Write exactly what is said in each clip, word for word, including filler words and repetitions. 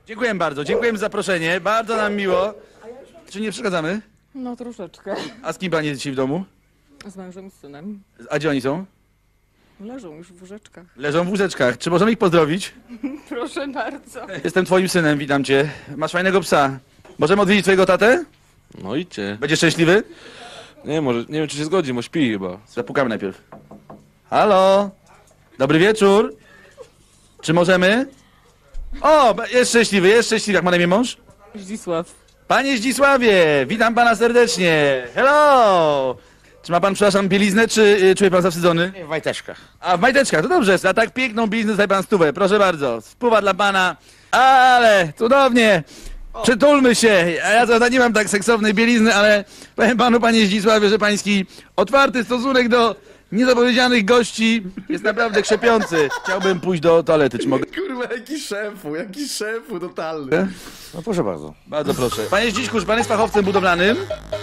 Dziękuję bardzo, dziękujemy za zaproszenie, bardzo nam miło. Czy nie przeszkadzamy? No troszeczkę. A z kim pani jest dzisiaj w domu? Z mężem i synem. A gdzie oni są? Leżą już w łóżeczkach. Leżą w łóżeczkach. Czy możemy ich pozdrowić? Proszę bardzo. Jestem twoim synem, witam cię. Masz fajnego psa. Możemy odwiedzić twojego tatę? No idźcie. Będziesz szczęśliwy? Nie, może, nie wiem czy się zgodzi, bo śpi chyba. Zapukamy najpierw. Halo? Dobry wieczór. Czy możemy? O, jest szczęśliwy, jest szczęśliwy. Jak ma na imię mąż? Zdzisław. Panie Zdzisławie, witam pana serdecznie. Hello! Czy ma pan, przepraszam, bieliznę, czy y, czuje pan zawstydzony? W majteczkach. A w majteczkach, to dobrze, a tak piękną bieliznę daje pan stówę, proszę bardzo. Spływa dla pana, ale cudownie. Przytulmy się. A ja prawda nie mam tak seksownej bielizny, ale powiem panu, panie Zdzisławie, że pański otwarty stosunek do niezapowiedzianych gości jest naprawdę krzepiący. Chciałbym pójść do toalety, czy mogę? Kurwa, jaki szefu, jaki szefu totalny. No proszę bardzo. Bardzo proszę. Panie Zdziszku, czy pan jest fachowcem budowlanym?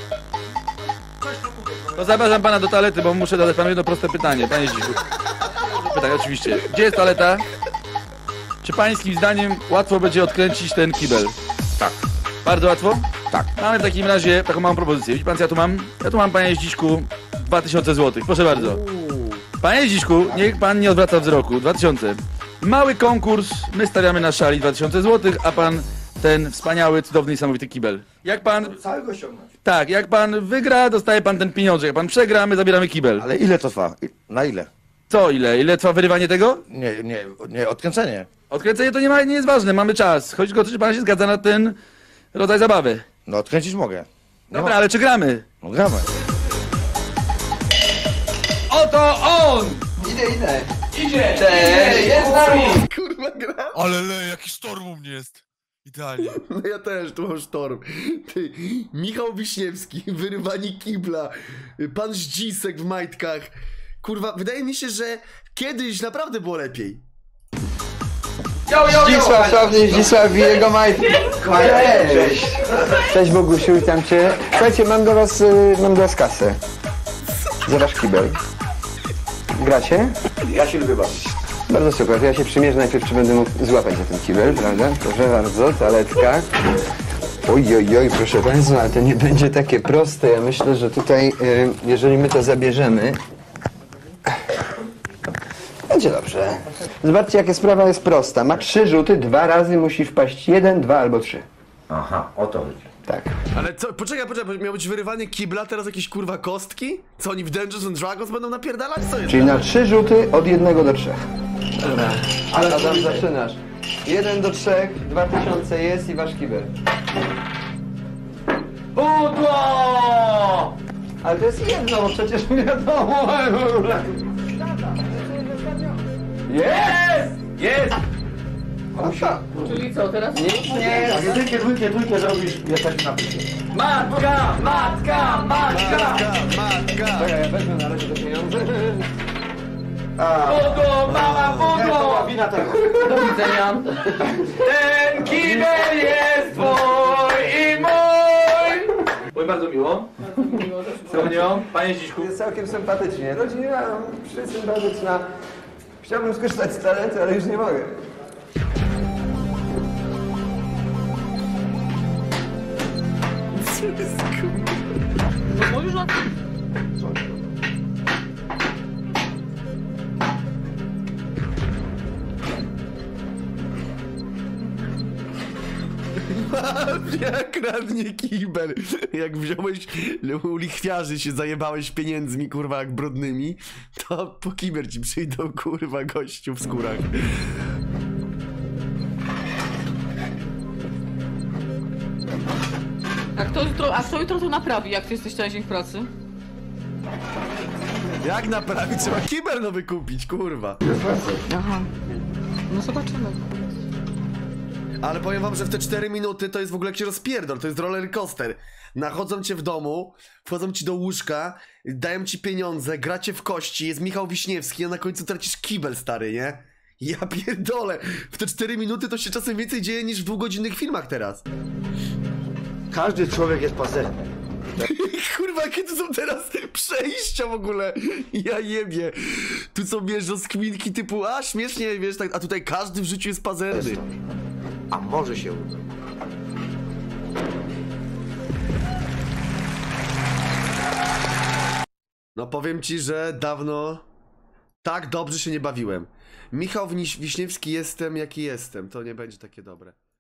To zapraszam pana do toalety, bo muszę zadać panu jedno proste pytanie, panie Zdziszku. Pytanie, oczywiście. Gdzie jest toaleta? Czy pańskim zdaniem łatwo będzie odkręcić ten kibel? Tak. Bardzo łatwo? Tak. Mamy w takim razie taką małą propozycję. Widzi pan, co ja tu mam? Ja tu mam, panie Zdziszku, dwa tysiące złotych. Proszę bardzo. Panie Zdziszku, niech pan nie odwraca wzroku. dwa tysiące. Mały konkurs, my stawiamy na szali dwa tysiące złotych, a pan ten wspaniały, cudowny, niesamowity kibel. Jak pan... Całego ściągnąć. Tak, jak pan wygra, dostaje pan ten pieniążek. Jak pan przegra, my zabieramy kibel. Ale ile to trwa? I- Na ile? Co, ile? Ile trwa wyrywanie tego? Nie, nie, nie, odkręcenie. Odkręcenie to nie, ma, nie jest ważne, mamy czas. Chodzi tylko o to, czy pan się zgadza na ten rodzaj zabawy. No odkręcić mogę. Nie Dobra, ma- ale czy gramy? No gramy. Oto on! Idę, idę. Idzie! Cześć! Jest z nami! Kurwa, gra. Ale le, jaki sztorm u mnie jest. Idealnie. No ja też, tu mam sztorm. Ty, Michał Wiśniewski, wyrywanie kibla, pan Zdzisek w majtkach. Kurwa, wydaje mi się, że kiedyś naprawdę było lepiej. Yo, yo, Zdzisław, sławny Zdzisław i jego majtki. Cześć. Cześć Bogusiu, witam cię. Słuchajcie, mam do was, y, mam do was kasę. Za wasz kibel. Gracie? Ja się lubię bawić. Bardzo super, to ja się przymierzę najpierw, czy będę mógł złapać za ten kibel, prawda? Proszę bardzo, toaletka. Oj, oj, oj, proszę państwa, ale to nie będzie takie proste. Ja myślę, że tutaj, y, jeżeli my to zabierzemy, będzie dobrze. Zobaczcie, jakie sprawa jest prosta. Ma trzy rzuty, dwa razy musi wpaść jeden, dwa albo trzy. Aha, o to chodzi. Tak. Ale co, poczekaj, poczekaj, miało być wyrywanie kibla, teraz jakieś kurwa kostki? Co oni w Dungeons and Dragons będą napierdalać? Co jest? Czyli na trzy rzuty od jednego do trzech. Dobra. Ale Adam, zaczynasz. Jeden do trzech, dwa tysiące jest i wasz kibel. Pudło! Ale to jest jedno, bo przecież wiadomo. Jest! Jest! Czyli co, teraz? Nie, nie. Jedynkę, dwójkę, dwójkę zrobisz, jesteś na pysie. Matka! Matka! Matka! Matka! Czekaj, ja wezmę na razie te pieniądze. Pudło! Mama, pudło! Wina tego. Do widzenia. Ten kibel jest twój i mój! Oj, bardzo miło. Słonio, panie Zdziszku. Jest całkiem sympatycznie. Rodzina przysympatyczna. Chciałbym skorzystać z talentu, ale już nie mogę. Co jest kurwa? No już na... Mafia kradnie kibel. Jak wziąłeś u lichwiarzy się zajebałeś pieniędzmi, kurwa, jak brudnymi, to po kibel ci przyjdą, kurwa, gościu w skórach. A kto jutro, a kto jutro to naprawi, jak ty jesteś cały dzień w pracy? Jak naprawić? Trzeba kibel nowy kupić, kurwa. Aha. No zobaczymy. Ale powiem wam, że w te cztery minuty to jest w ogóle jakiś rozpierdol, to jest roller coaster. Nachodzą cię w domu, wchodzą ci do łóżka, dają ci pieniądze, gracie w kości, jest Michał Wiśniewski, a na końcu tracisz kibel, stary, nie? Ja pierdolę, w te cztery minuty to się czasem więcej dzieje niż w dwugodzinnych filmach teraz. Każdy człowiek jest pazerny. Kurwa, jakie to są teraz przejścia w ogóle? Ja jebie. Tu są, wiesz, rozkminki typu, a śmiesznie, wiesz, tak, a tutaj każdy w życiu jest pazerny. A może się uda. No powiem ci, że dawno tak dobrze się nie bawiłem. Michał Wiś- Wiśniewski jestem jaki jestem, to nie będzie takie dobre.